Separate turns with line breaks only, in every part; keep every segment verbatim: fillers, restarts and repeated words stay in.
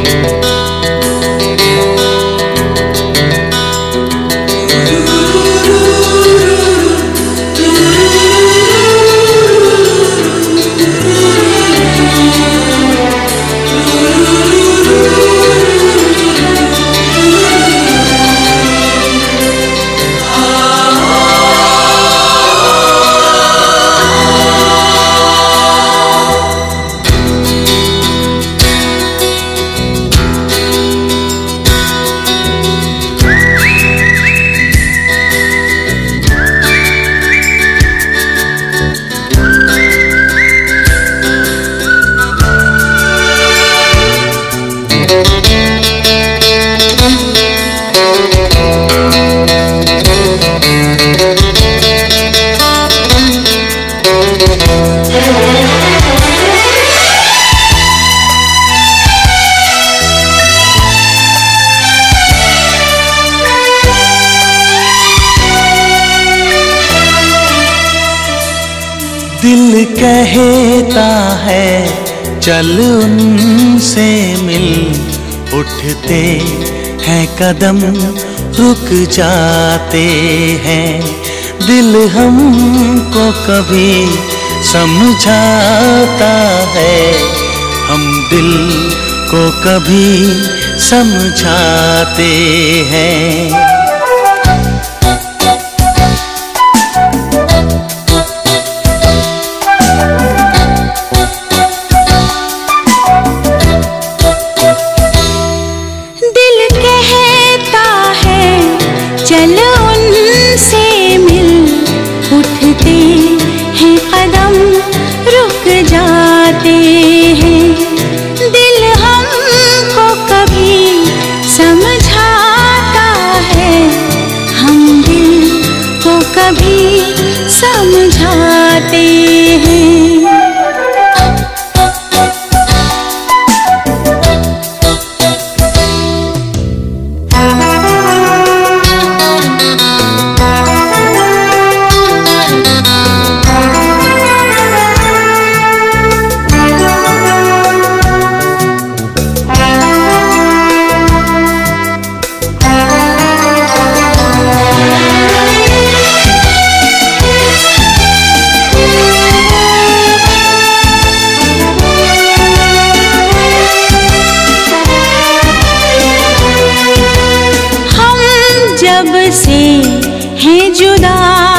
दिल कहता है चल उनसे मिल, उठते हैं कदम रुक जाते हैं। दिल हमको कभी समझाता है, हम दिल को कभी समझाते हैं।
चल उनसे मिल, उठते हैं कदम रुक जाते हैं। दिल हमको कभी समझाता है, हम दिल को कभी समझाते हैं। जब से हैं जुदा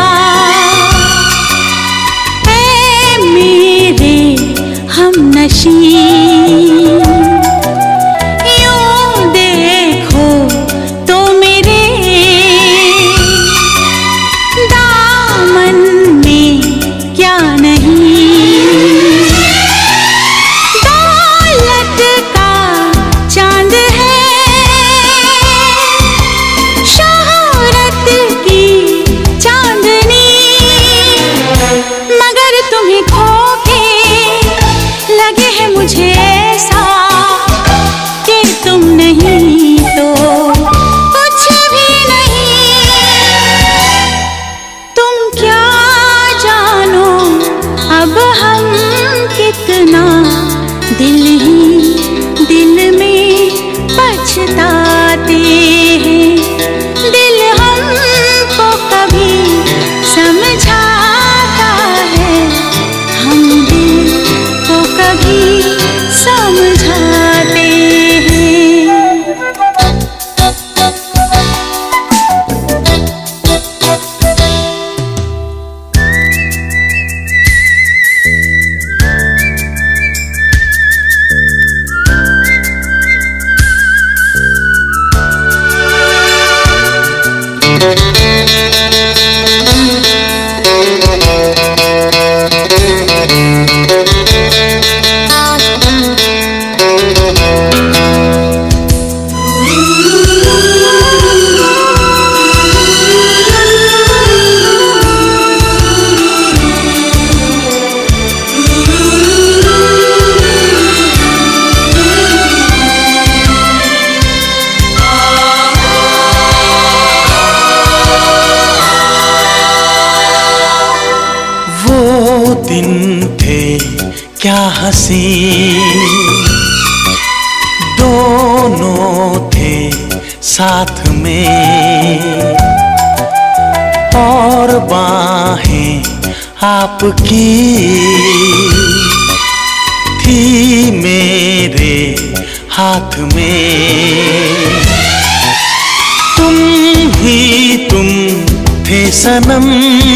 ऐ मेरे हमनशी, यूं देखो तो मेरे दामन में क्या नहीं। दौलत का चांद है, मगर तुम्हें खो के लगे है मुझे ऐसा कि तुम नहीं तो कुछ भी नहीं। तुम क्या जानो अब हम कितना दिल ही दिल में पछताते हैं। दिल हमको कभी समझाता है, हम दिल को कभी समझाते हैं।
दिन थे क्या हंसी, दो साथ में, और बाहें आपकी थी मेरे हाथ में। तुम ही तुम थे सनम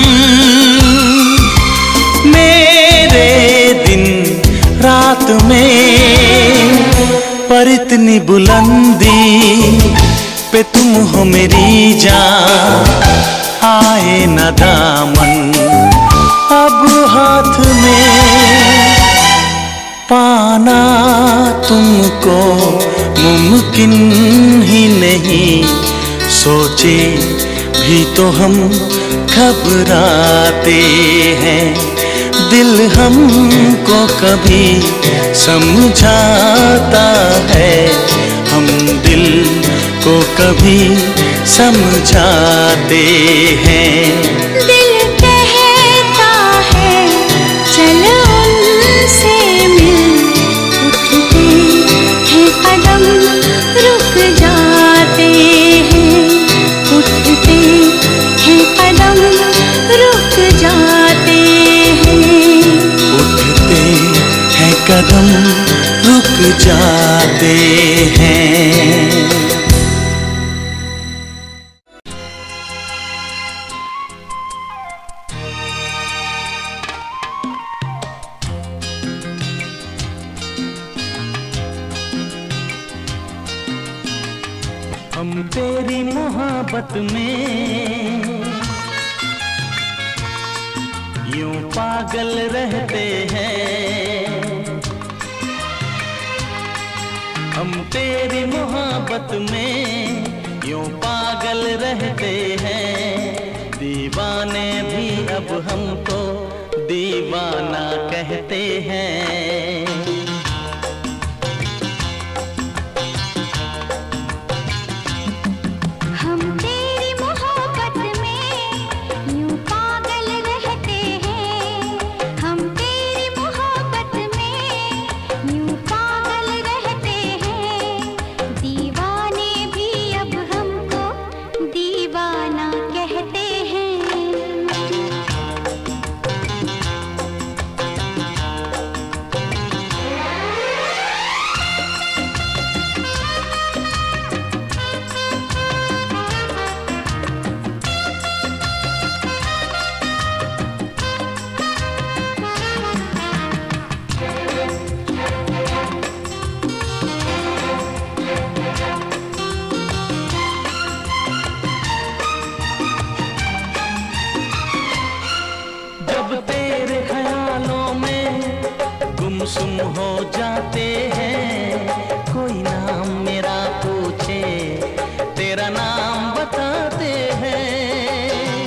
मेरे दिन रात में, पर इतनी बुलंदी पे तुम हो मेरी जान, आए न दामन अब हाथ में। पाना तुमको मुमकिन ही नहीं, सोचे भी तो हम घबराते हैं। दिल हमको कभी समझाता है, हम दिल को कभी समझाते हैं।
दिल कहता है चल उनसे मिल, उठते हैं कदम रुक जाते हैं, उठते हैं कदम रुक जाते हैं,
उठते हैं कदम रुक जाते हैं। हम तेरी मोहब्बत में यूं पागल रहते हैं, हम तेरी मोहब्बत में यूं पागल रहते हैं। दीवाने भी अब हमको दीवाना कहते हैं। गुमसुम हो जाते हैं, कोई नाम मेरा पूछे तेरा नाम बताते हैं।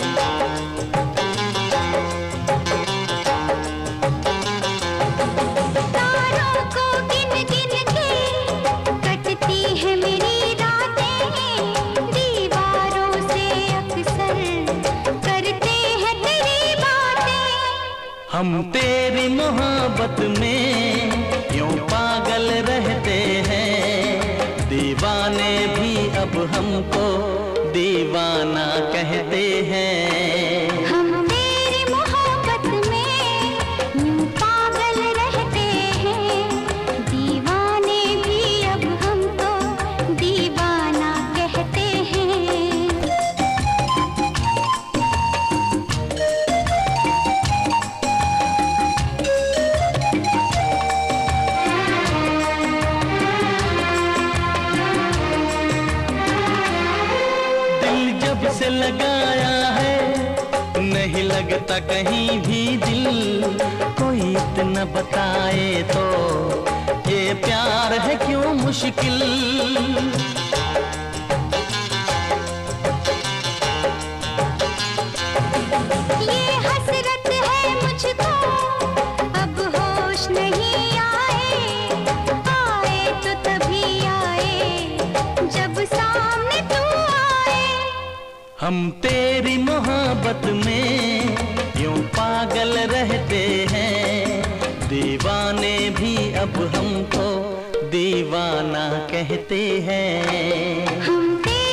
तारों को गिन गिन के कटती है मेरी रातें, दीवारों से अक्सर करते हैं तेरी बातें।
हम तेरी मोहब्बत में यूं पागल रहते हैं। दीवाने भी अब हमको दीवाना कहते हैं।
हम तेरी मोहब्बत में यूं पागल रहते हैं, दीवाने भी अब हमको दीवाना कहते हैं।
से लगाया है नहीं लगता कहीं भी दिल, कोई इतना बताए तो ये प्यार है क्यों मुश्किल।
ये हसरत है मुझको अब होश नहीं आए, आए तो तभी आए जब सामने तू आए।
हम तेरी मोहब्बत में यूं पागल रहते हैं। दीवाने भी अब हमको दीवाना कहते हैं।
हम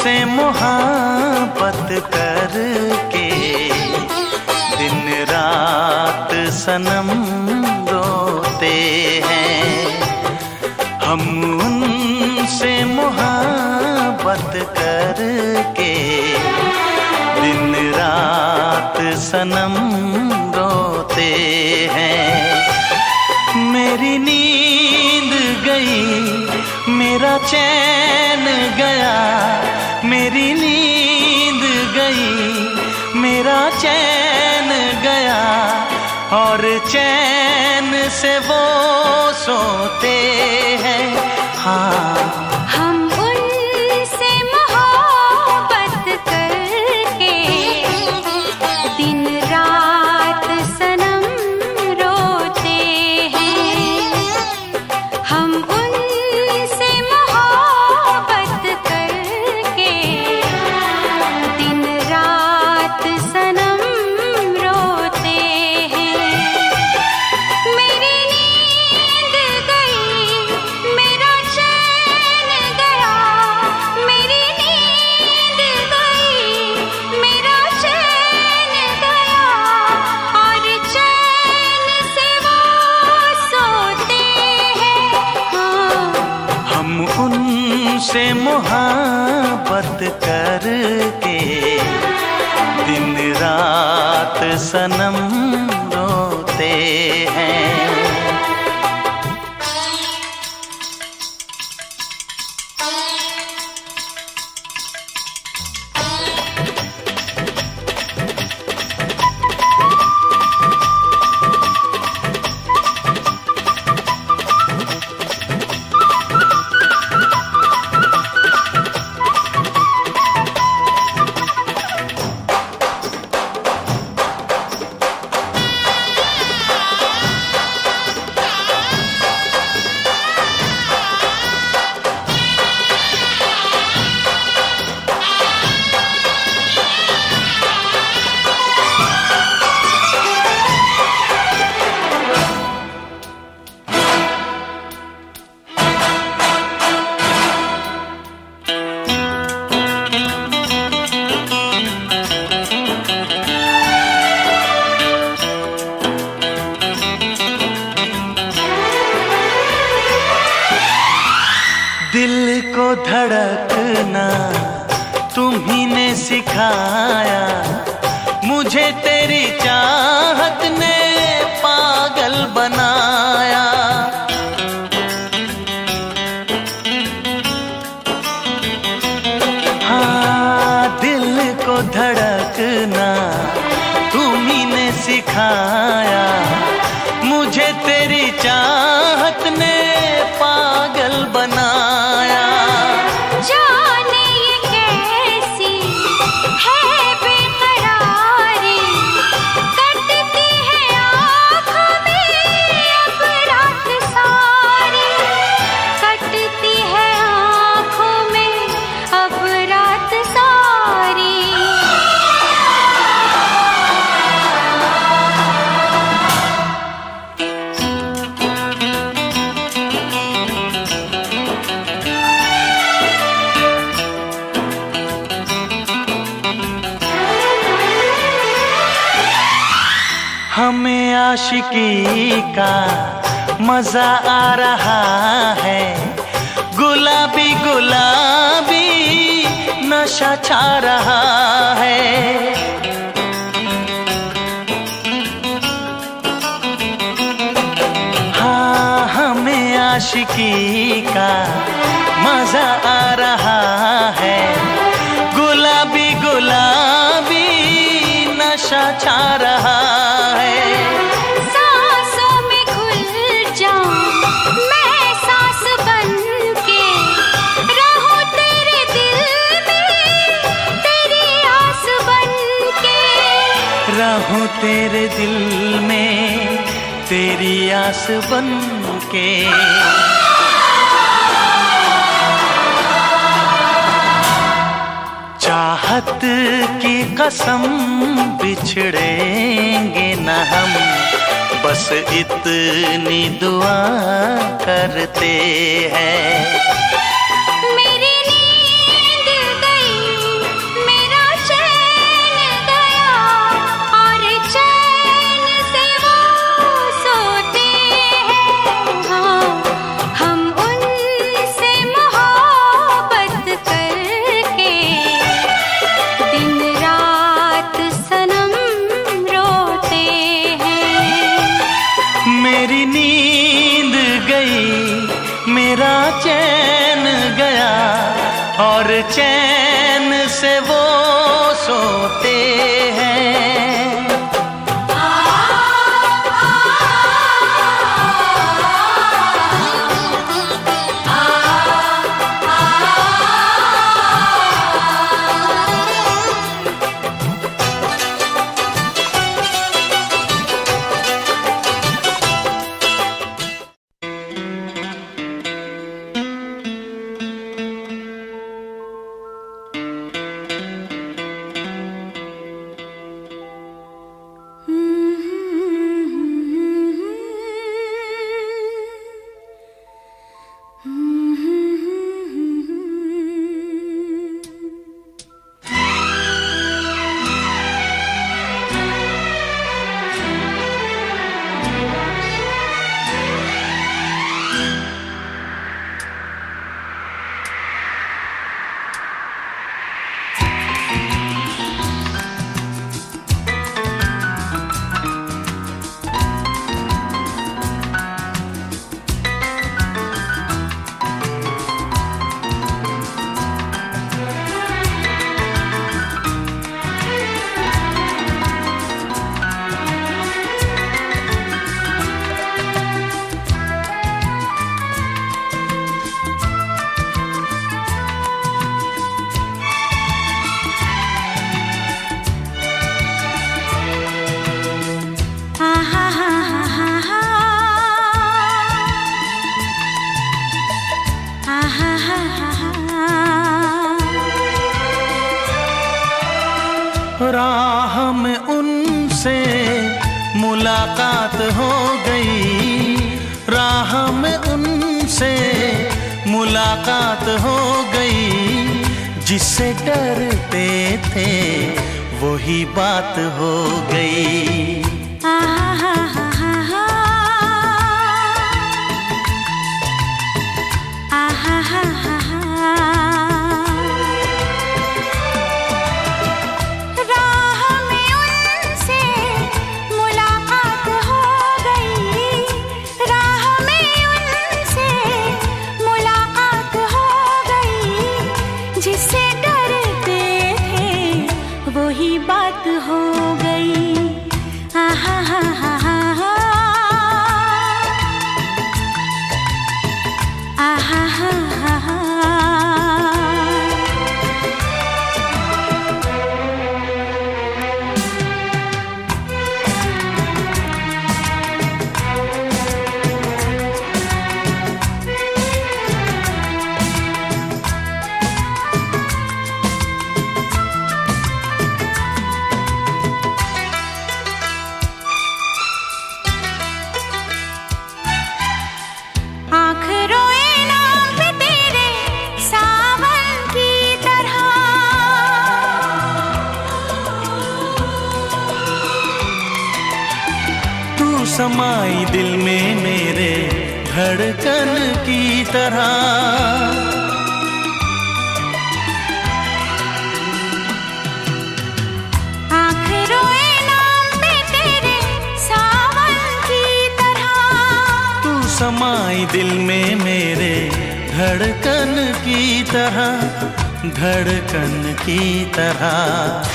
तुमसे मोहब्बत करके दिन रात सनम रोते हैं। हम उनसे मोहब्बत करके दिन रात सनम रोते हैं। मेरी नींद गई, मेरा चैन गया, मेरी नींद गई, मेरा चैन गया, और चैन से वो सोते हैं। हाँ,
हम उनसे मोहब्बत करके दिन रात सनम रोते हैं। हम उनसे मोहब्बत करके दिन रात सनम रोते हैं। मेरी नींद गई, मेरा चैन गया, मेरी नींद गई, मेरा चैन गया, और चैन से वो सोते हैं। हाँ,
हम उनसे मोहब्बत करके दिन रात सनम रोते हैं। दिल को धड़कना तुम्ही ने सिखाया, मुझे तेरी चाहत ने पागल बनाया। हाँ, दिल को धड़कना तुम्ही ने सिखाया, मुझे तेरी चाहत ने पागल बनाया।
जाने ये कैसी है बेकरारी, कटती है आँखों में अब रात सारी, कटती है आँखों में अब रात सारी।
हमें आशिकी का मजा आ रहा है, गुलाबी गुलाबी नशा छा रहा है। हाँ, हमें आशिकी का मजा आ रहा है, गुलाबी गुलाबी नशा छा रहा है।
सांसों में घुल जाऊं मैं सांस बन के, रहूं तेरे दिल में तेरी आस बन के,
रहूं तेरे दिल में तेरी आस बन के। चाहत की कसम बिछड़ेंगे न हम, बस इतनी दुआ करते हैं।
मेरी नींद गई,
मेरा चैन गया और चैन से वो सोते हैं। राह में उनसे मुलाकात हो गई, राह में उनसे मुलाकात हो गई। जिससे डरते थे वही बात हो गई।
बात हो गई। आहा हा हा हा हा आहा हा हा हा।
समाई दिल में मेरे धड़कन की तरह,
आँख रोए नाम पे तेरे सावन की तरह।
तू समाई दिल में मेरे धड़कन की तरह, धड़कन की तरह।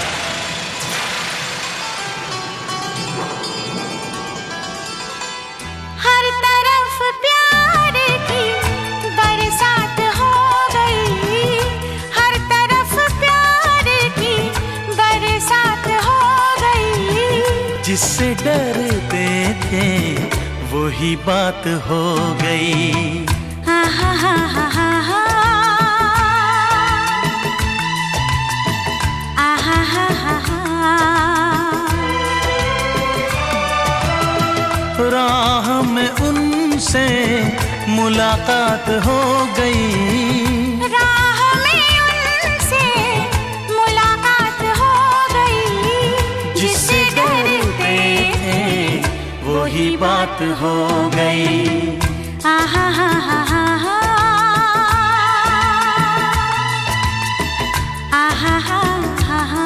जिससे डरते थे वही बात हो गई।
आहा हा हा हा हा आहा हा हा हा।
राह में उनसे मुलाकात हो गई, वही बात हो गई।
आहा हा हा हा हा आहा हा हा हा।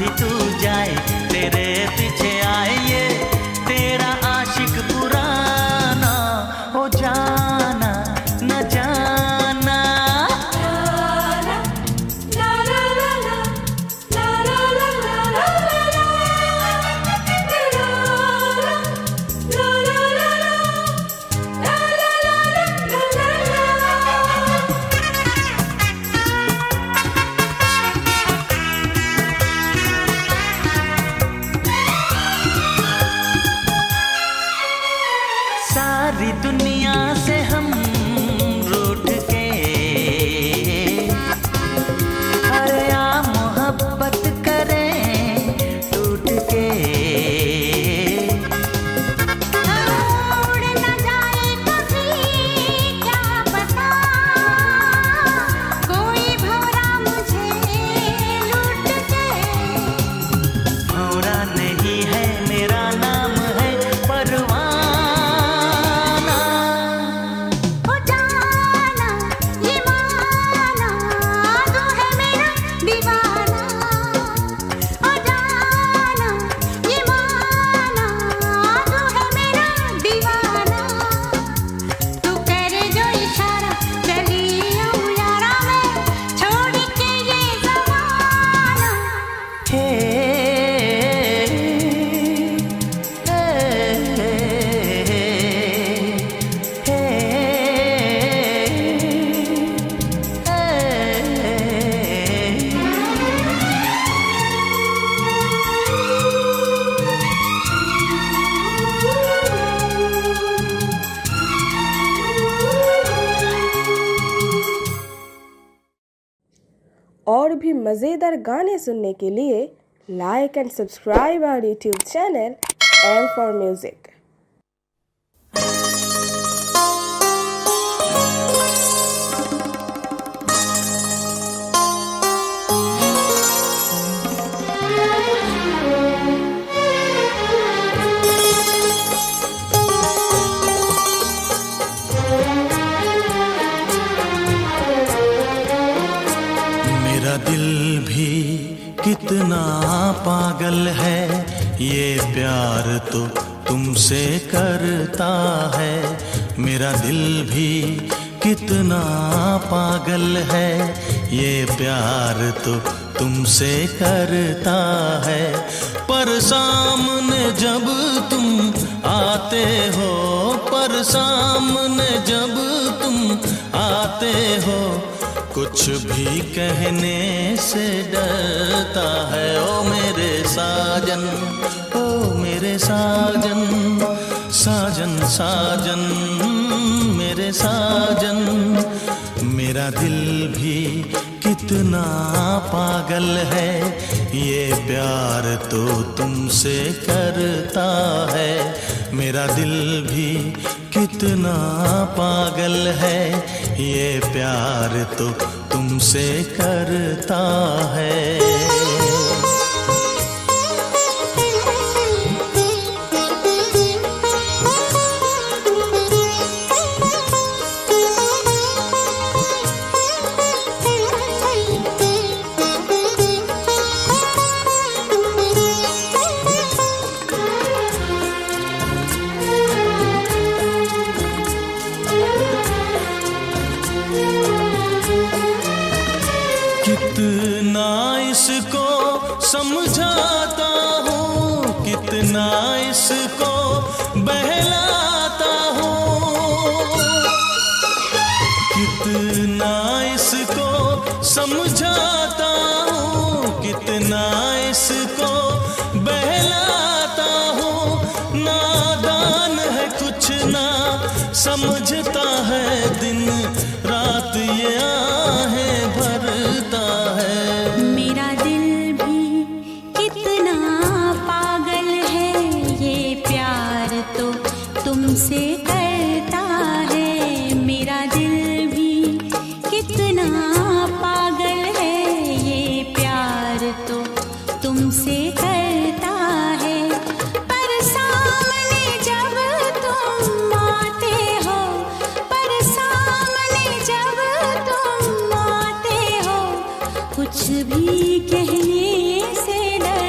भी तू जाए, तेरे पीछे आए ये तेरा आशिक पुराना, हो जाना न जाना। सारी दुनिया से हम रूठ के, अरे आ मोहब्बत करें टूट के।
उड़ न जाए कभी क्या पता, कोई भौरा मुझे लूट के।
भौरा नहीं है मेरा नाम है परवाना।
और भी मज़ेदार गाने सुनने के लिए like and subscribe our YouTube channel M for music.
मेरा दिल भी कितना पागल है, ये प्यार तो तुमसे करता है। मेरा दिल भी कितना पागल है, ये प्यार तो तुमसे करता है। पर सामने जब तुम आते हो, पर सामने जब तुम आते हो, कुछ भी कहने से डरता है। ओ मेरे साजन, ओ मेरे साजन, साजन साजन मेरे साजन। मेरा दिल भी कितना पागल है, ये प्यार तो तुमसे करता है। मेरा दिल भी कितना पागल है, ये प्यार तो तुमसे करता है। कितना इसको समझाता हूँ, कितना इसको बहलाता हूँ, कितना इसको समझाता हूँ, कितना इसको बहलाता हूँ। नादान है कुछ ना समझता है, दिन रात ये आहें भरता है।
मेरा दिल भी कितना पागल है, ये प्यार तो तुमसे करता है। मेरा दिल भी कितना पागल है, ये प्यार तो तुमसे करता है। पर सामने जब तुम आते हो, पर सामने जब तुम आते हो, कुछ भी कहने से डर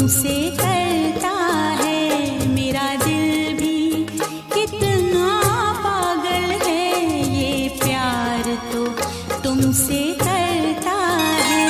तुमसे करता है। मेरा दिल भी कितना पागल है, ये प्यार तो तुमसे करता है।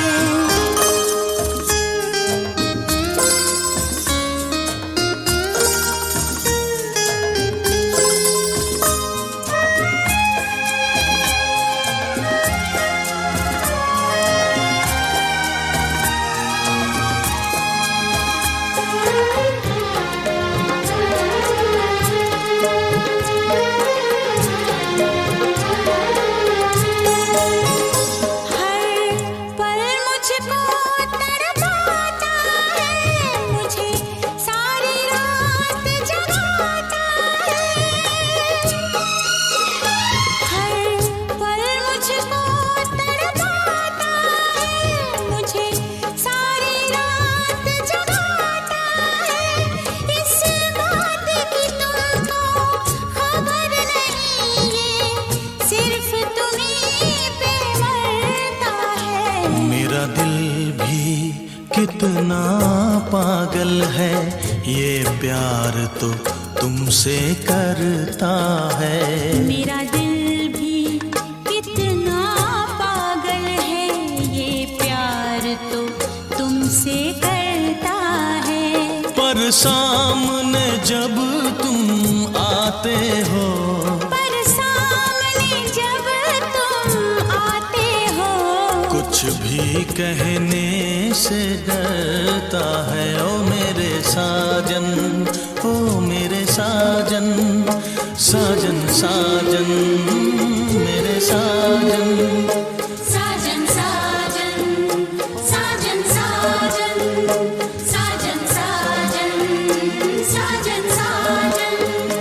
कितना पागल है, ये प्यार तो तुमसे करता है।
मेरा दिल भी कितना पागल है, ये प्यार तो तुमसे करता है।
पर सामने जब तुम आते हो,
पर सामने जब तुम आते हो,
कुछ भी कहने से डरता है। ओ मेरे साजन, ओ मेरे साजन, साजन साजन मेरे साजन।
साजन साजन साजन साजन साजन साजन साजन साजन।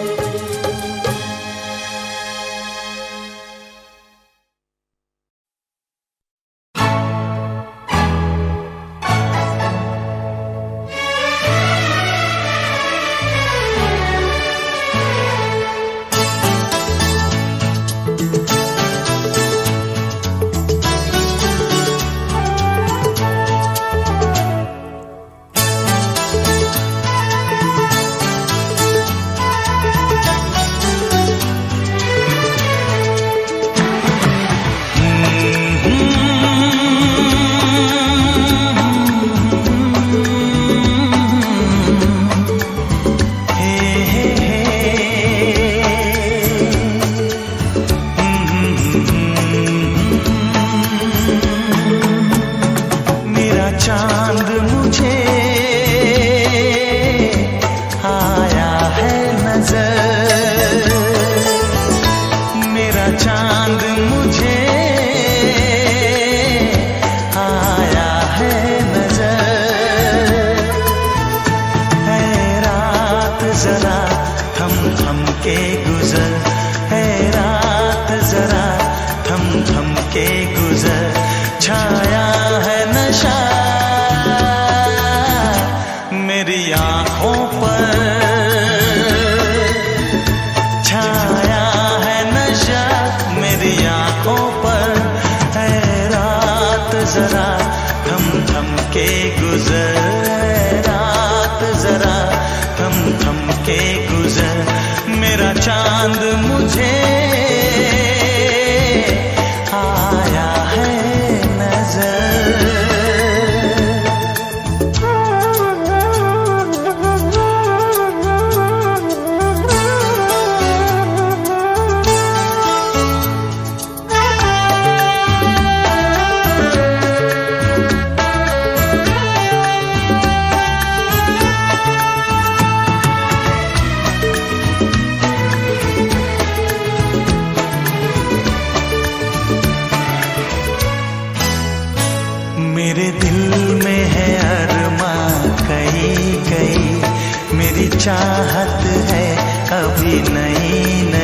चाहत है अभी नई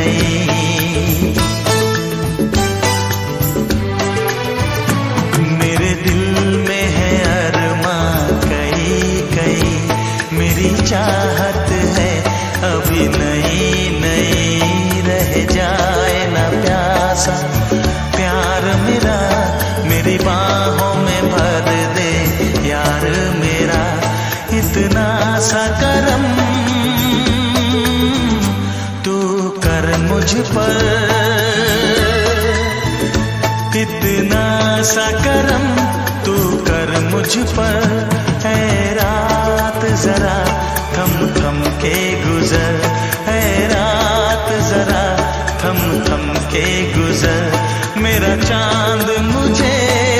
नई, मेरे दिल में है अरमां कई कई, मेरी चाहत है अभी नई नई। रह जाए ना प्यासा प्यार मेरा, मेरी बाहों में भर दे यार मेरा, पर, इतना सा करम तू कर मुझ पर। है रात जरा थम थम के गुजर, है रात जरा थम थम के गुजर। मेरा चांद मुझे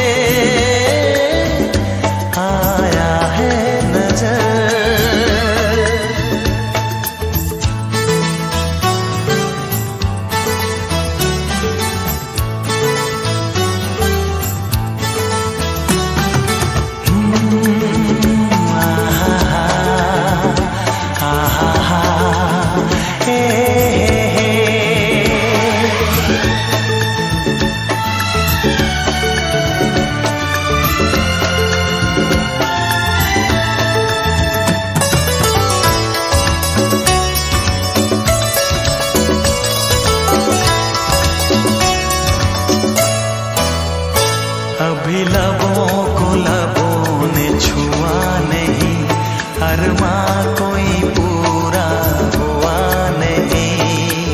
आया है नजर। अभी लबों को लबों ने छुआ नहीं, अरमां कोई पूरा हुआ नहीं।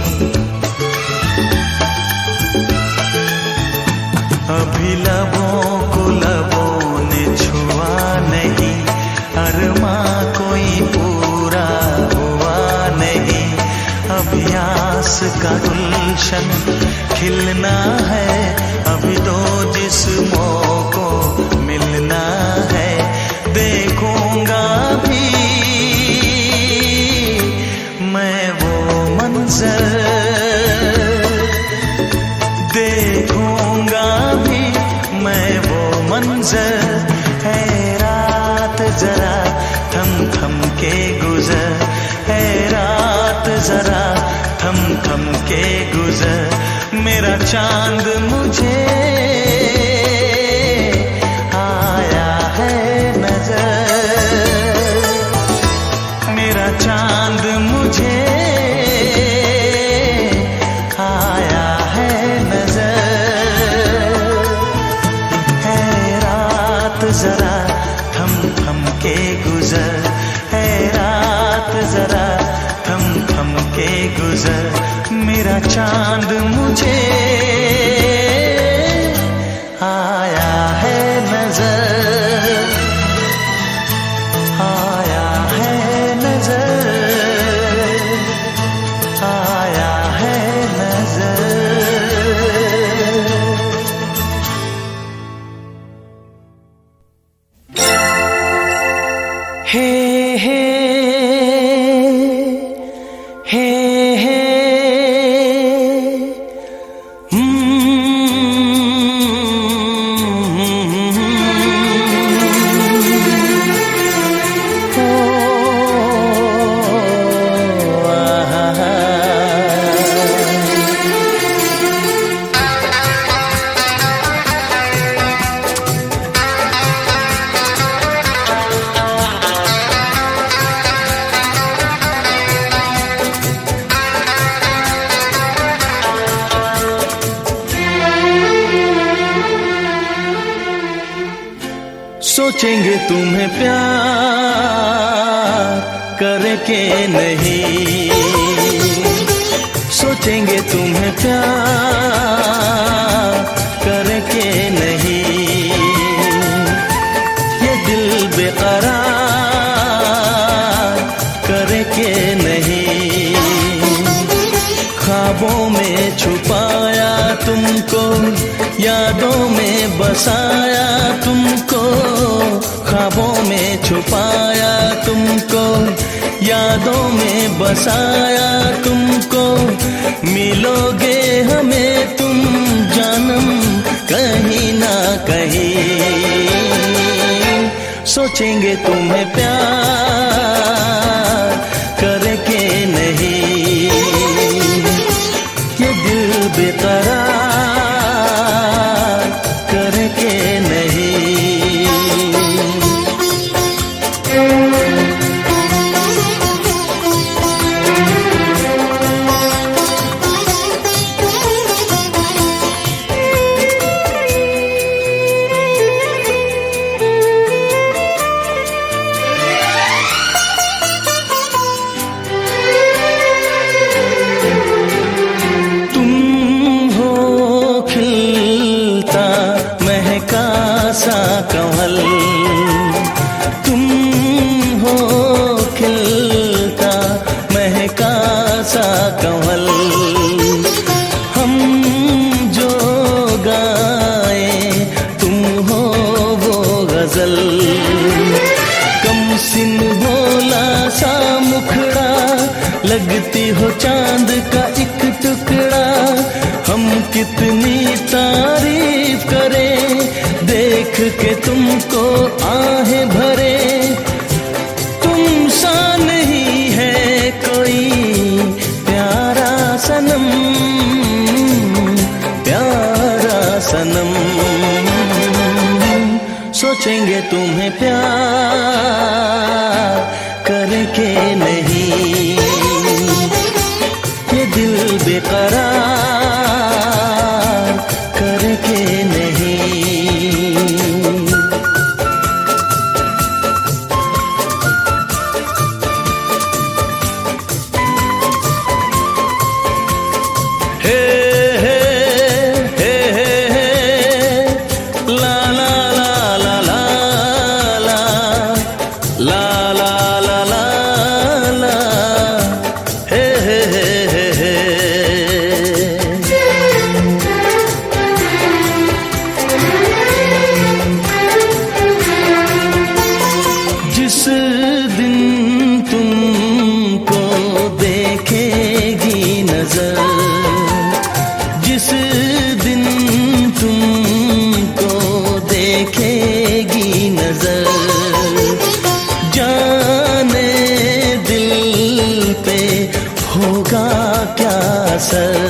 अभी लबों को लबों ने छुआ नहीं, अरमां कोई पूरा हुआ नहीं। अभी आस का गुलशन खिलना है, अभी दो जिस्मों को मिलना है। देखूंगा भी मैं वो मंजर, देखूंगा भी मैं वो मंजर। है रात जरा थम थम के गुजर, है रात जरा थम थम के गुजर। मेरा चांद मुझे आया है नजर, मेरा चांद मुझे आया है नजर। है रात जरा थम थम के गुजर, है रात जरा थम थम के गुजर। मेरा चांद मुझे आया है नजर, आया है नजर, आया है नजर। हे हे हे हे सोचेंगे तुम्हें प्यार करके नहीं, सोचेंगे तुम्हें प्यार करके नहीं। ये दिल बेकरार करके नहीं। ख्वाबों में छुपाया तुमको, यादों में बसाया तुमको। ख्वाबों में छुपाया तुमको, यादों में बसाया तुमको। मिलोगे हमें तुम जानम कहीं ना कहीं। सोचेंगे तुम्हें प्यार करके नहीं। ये दिल बेकरार करके नहीं। सा कमल, तुम हो खिलता महका सा कमल। हम जो गाए तुम हो वो गजल, कम सिन भोला सा मुखड़ा, लगती हो चांद का एक टुकड़ा। हम कितनी तारीफ करें देख के तुमको आहें भरे। तुम सा नहीं है कोई प्यारा सनम, प्यारा सनम। सोचेंगे तुम्हें प्यार करके नहीं, ये दिल बेकरार करके नहीं। हे हे हे हे हे ला ला ला ला ला ला ला ला ला ला ला हे हे हे हे हे। जिस दिन तुमको देखेगी नजर, जिस दिन तुमको देखेगी नजर, जाने दिल पे होगा क्या असर।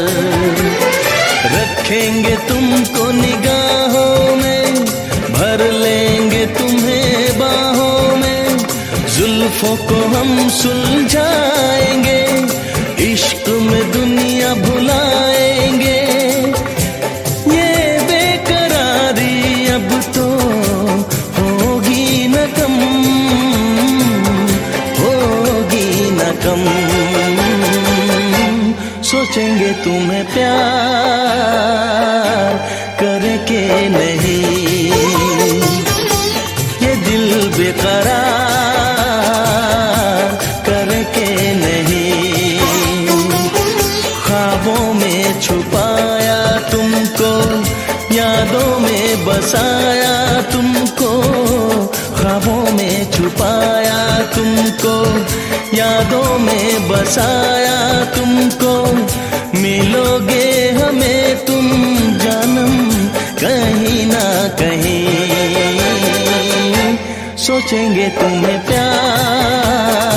रखेंगे तुमको निगाहों में, भर लेंगे तुम्हें बाहों में, जुल्फों को हम सुलझाएंगे, इश्क में दुनिया भुलाएंगे। ये बेकरारी अब तो होगी न कम, होगी न कम। सोचेंगे तुम्हें प्यार करके नहीं, ये दिल बेकरार करके नहीं। ख्वाबों में छुपाया तुमको, यादों में बसाया तुमको। ख्वाबों में छुपाया तुमको, यादों में बसाया तुमको। मिलोगे हमें तुम जानम कहीं ना कहीं। सोचेंगे तुम्हें प्यार